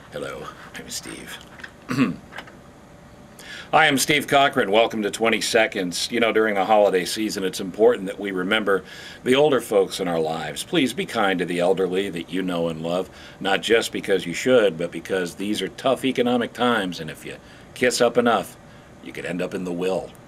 Hello, I'm Steve. Hi, I'm Steve Cochran. Welcome to 20 Seconds. You know, during the holiday season, it's important that we remember the older folks in our lives. Please be kind to the elderly that you know and love, not just because you should, but because these are tough economic times, and if you kiss up enough, you could end up in the will.